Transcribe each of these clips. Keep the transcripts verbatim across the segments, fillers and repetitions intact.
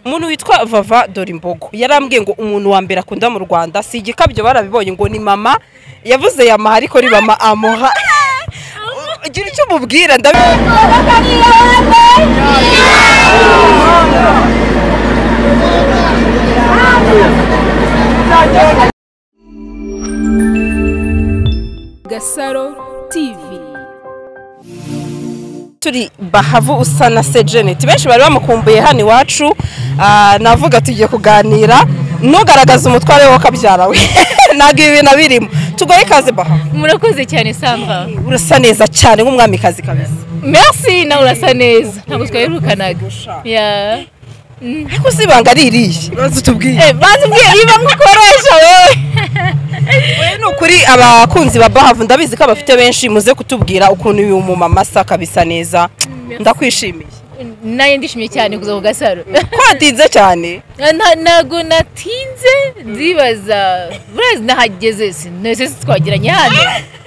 umuntu witwa Vava Dorimbogo yarambwiye ngo umuntu wa mbere akunda mu Rwanda si igikabyo barabibonye ngo ni mama yavuze yamaha ariko ri mama amuha gira icyo mubwira ndabi GASARO T V turi Bahavu usa na Sejenet benshi bari bamukumbuye hano iwacu navuga tugiye kuganira nugaragaza umutware wo kabyara we nago ibintu birimo tugoye kaze Bahavu. Murakoze cyane Sandra, urasa neza cyane nk'umwami kazi kabisa. Merci, na urasa neza ntabwo twayirukanaga ya ariko sibanga ririye bazi tubwiye eh bazi mbwiye iba mukoresha wewe we no kuri abakunzi ba Bahavu ndabizi ko abafite benshi muze kutubwira ukuntu uyu mumama asa kabisa neza ndakwishimiye. Naye ndishimye cyane kuza ku Gasaro kwatinze cyane nago natinze ndibaza burazi nahageze sinese twagiranye hano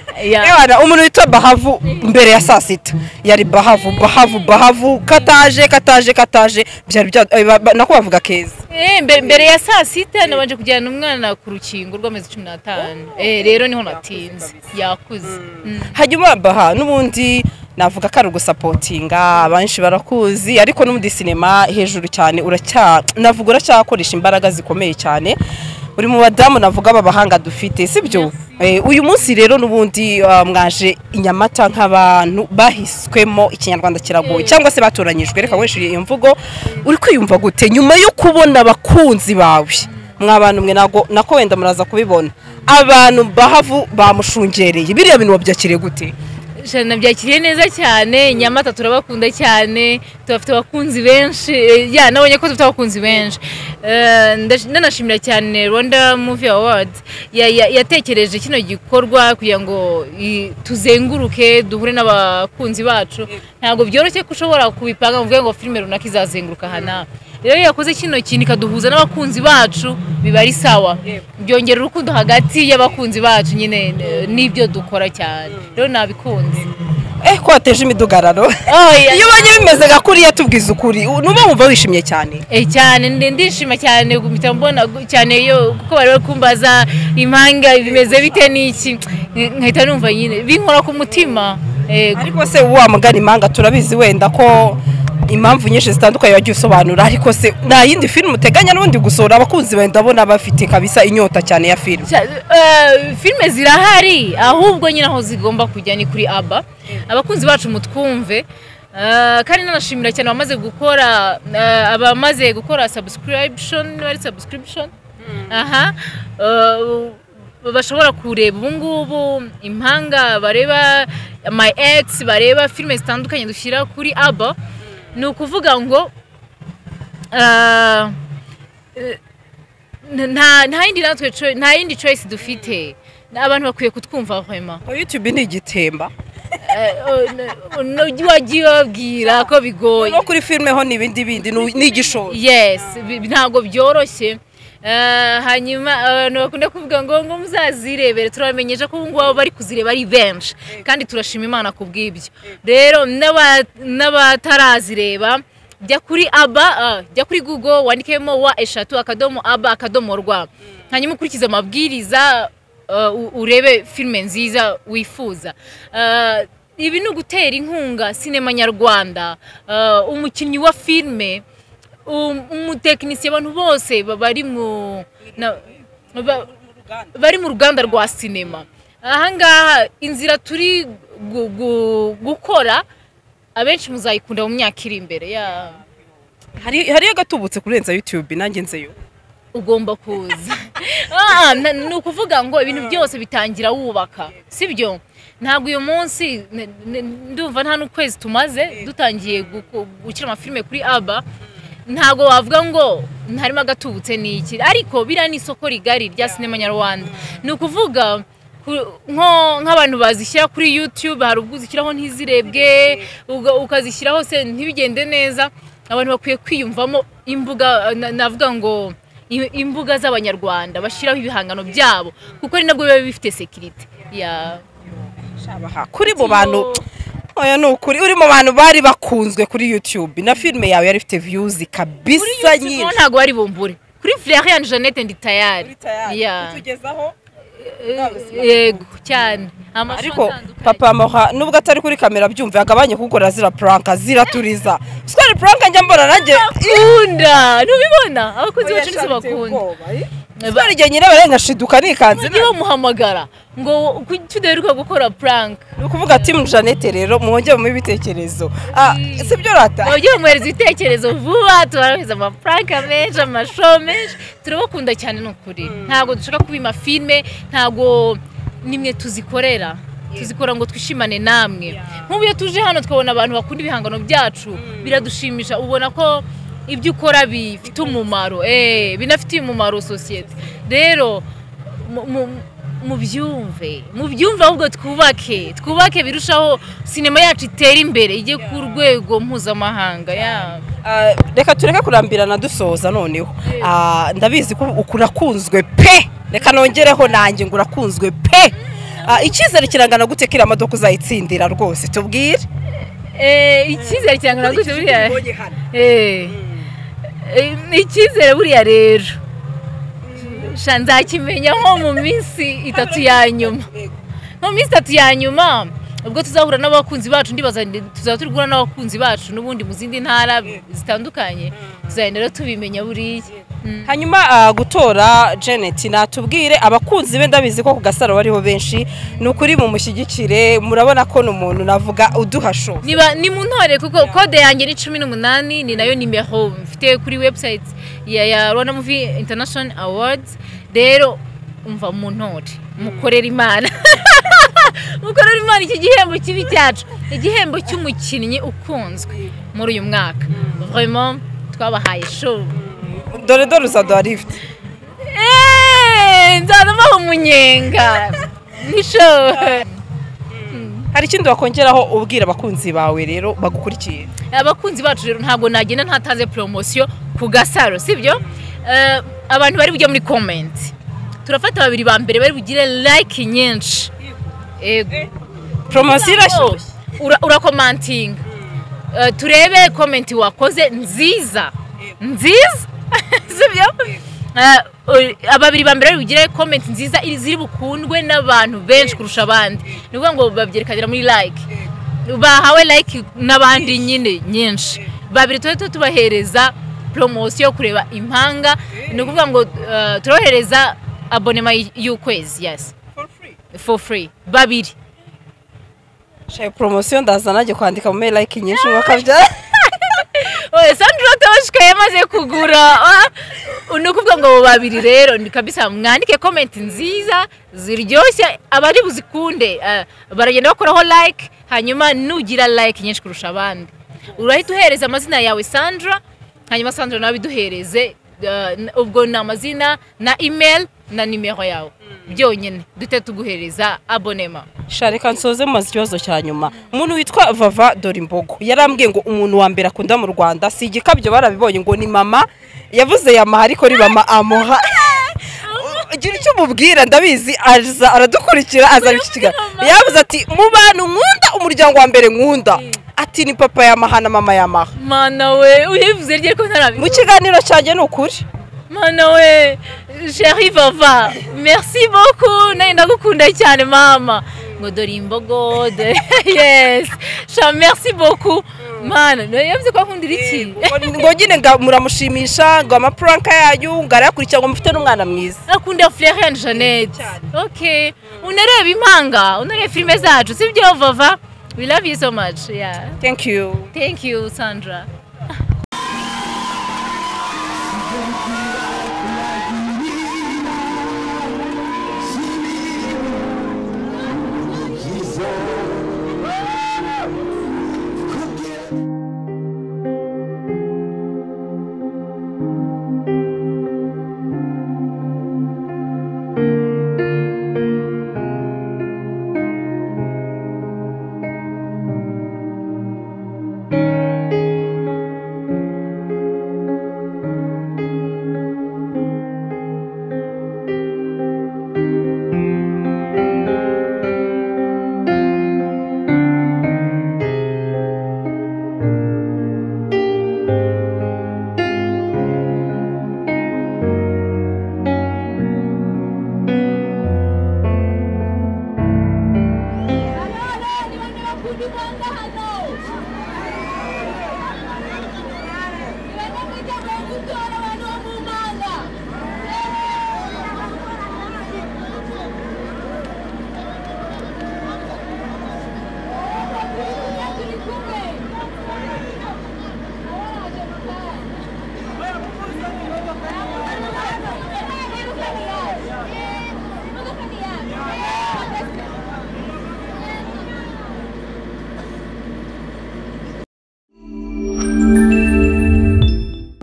Ewana umuntu witwa Bahavu mbere ya saa sita yari Bahavu Bahavu Bahavu kataje kataje kataje byari nako bavuga keza eh mbere ya saa sita nabanje kujyana umwana ku rukingo rw'amezi cumi n'atanu eh rero niho natinze yakuze. Hanyuma Baha nubundi navuga ko ari ugusapotinga abanshi barakuzi ariko no muri cinema hejuru cyane uracya navuga uracyakoresha imbaraga zikomeye cyane uri mu badamu navuga babahanga dufite sibyo. Uyu munsi rero nubundi mwaje inyamata nk'abantu bahiswemo ikinyarwanda kiragoye cyangwa se batoranyijwe reka weshiye iyo mvugo uri kwiyumva gute nyuma yo kubona abakunzi bawe mwabantu mwe nago nako wenda muraza kubibona abantu Bahavu bamushungereye biriya bintu wabyakiriye gute? Jana byakiriye neza cyane Nyamata turabakunda cyane tubafite abakunzi benshi ya nabonye ko tufite abakunzi benshi ndanashimira cyane Rwanda Movie Awards yatekereje kino gikorwa kugira ngo tuzenguruke duhure n'abakunzi bacu ntabwo byoroshye ko ushobora kubipanga mvuge ngo filime runaka izazenguruka hana rero yakoze kino kintu kaduhuza n'abakunzi bacu biba ari sawa byongera urukundo hagati y'abakunzi bacu nyine nibyo dukora cyane rero nabikunze eh ko ateje imidugararo iyo banye bimeze gakuri yatubwiza ukuri nuba wumva wishimye cyane eh cyane ndishima cyane gumita mbona cyane yo kuko bari kumbaza impanga bimeze bite niki nkahita numva nyine binkora ku mutima ariko se wa mugani impanga turabizi wenda ko impamvu nyinshi zitandukanye wagiye usobanura ariko se nta yindi film uteganya n'ubundi gusora abakunzi benda ndabona bafite kabisa inyota cyane ya film filme zirahari ahubwo nyine aho zigomba kujya ni kuri aba abakunzi bacu mutwumve kandi nanashimira cyane abamaze gukora abamaze gukora subscription bari subscription aha bashobora kureba ubu ngubu impanga bareba my ex bareba filme zitandukanye dushyira kuri aba ni ukuvuga ngo nta yindi natwe nta yindi choice dufite abantu bakwiye kutwumva vraiment YouTube ni igitemba wagiye babwira ko bigoye no kuri filme ho nibindi bindi ni igishoro yes ntago byoroshye hanyuma abantu bakunda kuvuga ngo ngo muzazirebere turamenyeje ko ngo bari kuzireba ari benshi kandi turashima Imana kubwibyo rero n'abatarazireba jya kuri aba jya kuri Google wandikemo wa eshatu akadomo aba akadomo rwa hanyuma ukurikiza amabwiriza urebe filme nziza wifuza. Ibi ni ugutera inkunga sinema nyarwanda umukinnyi wa filme umutekinisiye abantu bose bari mu bari mu ruganda rwa sinema ahangaha inzira turi gukora abenshi muzayikunda mu myaka iri imbere ya hari hari agatubutse kurenza YouTube nanjye nzeyo ugomba kuza ah ni ukuvuga ngo ibintu byose bitangira wubaka sibyo ntabwo uyu munsi ndumva nta n'ukwezi tumaze dutangiye gukira amafilme kuri aba ntago wavuga ngo ntarimo agatubutse niki ariko bira ni isoko rigari rya sinema nyarwanda ni ukuvuga nk'abantu bazishyira kuri YouTube hari ubwo uzishyiraho ntizirebwe ukazishyiraho se ntibigende neza abantu bakwiye kwiyumvamo imbuga navuga ngo imbuga z'abanyarwanda bashyiraho ibihangano byabo kuko ari nabwo biba bifite security ya shabaha kuri bo bantu oya nukuri uri mu bantu bari bakunzwe kuri YouTube na filme yawe yari ifite views kabisa nyinshi ntago bari bumbure kuri Florian Jeannette ndi tayari ya kutugezaho yego cyane ariko papa moha nubwo atari kuri kamera byumve agabanye kugora zira prank ziratuliza swari prank njya mbona nanjye kunda nubibona abakunzi bacu ntibakunda swari igihe nyine barenga shiduka nikanze niba bamuhamagara ngo kudaheruka gukora prank ni ukuvuga ati mu Jeannette rero muhongeye mu ibitekerezo si byo rata muhongeye muhereza ibitekerezo vuba turahereza ama prank menshi amashow menshi turabakunda cyane n'ukuri ntabwo dushaka kubima filme ntabwo nimwe tuzikorera tuzikora ngo twishimane namwe nk'ubu iyo tuje hano twabona abantu bakunda ibihangano byacu biradushimisha ubona ko ibyo ukora bifite umumaro eh binafitiye umumaro societe rero mu byumve mu byumve ahubwo twubake twubake birushaho sinema yacu itera imbere ijye ku rwego mpuzamahanga ya reka tureke kurambirana dusoza noneho ndabizi ko ukurakunzwe pe reka nongereho nanjye ngo urakunzwe pe icyizere kirangana gute kira amadoka uzayitsindira rwose tubwire icyizere kirangana gute buriya icyizere buriya rero nzakimenya nko mu minsi itatu ya nyuma mu minsi itatu ya nyuma ubwo tuzahura n'abakunzi bacu ndibaza tuzaba turi guhura n'abakunzi bacu n'ubundi mu zindi ntara zitandukanye tuzagenda rero tubimenya buriya hanyuma gutora Jeannette natubwire abakunzi be ndabizi ko ku Gasaro bariho benshi nukuri mu mushyigikire murabona ko n'umuntu navuga uduhasho niba ni mu ntore kuko code yanjye ni cumi n'umunani ni nayo nimero mfite kuri website ya ya Rwanda Movie International Awards rero umva mu ntore mukorera Imana mukorera Imana iki gihembo kibi cyacu igihembo cy'umukinnyi ukunzwe muri uyu mwaka vraiment twabahaye show dore dore uzadwa lift eh nzanama umunyenga ni show hari ikindi wakongeraho ubwira abakunzi bawe rero bagukurikiye abakunzi bacu rero ntabwo nagenda ntatanze promotion ku Gasaro sibyo abantu bari bujye muri comment turafata babiri ba mbere bari bugire like nyinshi ego promotion irasho ura commenting turebe comment wakoze nziza nziza sibyo ababiri ba mbere bugire comment nziza ziri bukundwe n'abantu benshi kurusha abandi nivuga ngo babyerekanira muri like bahawe like n'abandi nyine nyinshi babiri tuwe tubahereza promotion kureba impanga ni ukuvuga ngo turohereza abonnement y'ukwezi yes for free for free babiri shaye promotion ndazanaje kwandika mu like nyinshi mwakavya oye Sandra tawashika yamaze kugura unukuvuga ngo babiri rero ni kabisa mwandike comment nziza ziryoshye abari buzikunde baragenda bakoraho like hanyuma nugira like nyinshi kurusha abandi urahita uhereza amazina yawe Sandra hanyuma Sandra nawe biduhereze ubwo na amazina na email na nimero yawe byonyine dute tuguhereza abonema shareka nsoze mu kibazo cya nyuma umuntu witwa Vava Dorimbogo yarambwiye ngo umuntu wa mbere akunda mu Rwanda si igikabyo barabibonye ngo ni mama yavuze yamaha ariko ri mama amoha gira icyo mubwira ndabizi aza aradukurikira aza bikiga yavuze ati mu bantu nkunda umuryango wa mbere nkunda ati ni papa yamaha na mama yamaha mana we uyivuze rye ko ntarabi mu kiganiro cyanjye n'ukuri mana we chérie Vava merci beaucoup nayo ndagukunda cyane mama ngo Dorimbogo de yes cha merci beaucoup mana no yavuze ko akundira iki ngo nyine muramushimisha ngo ama prank yayu ngarakurikira ngo mufite n'umwana mwiza akunda Florian Jeannette okay unareba impanga unareba filme zacu sibyo Vava we love you so much yeah thank you thank you Sandra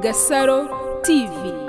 GASARO T V.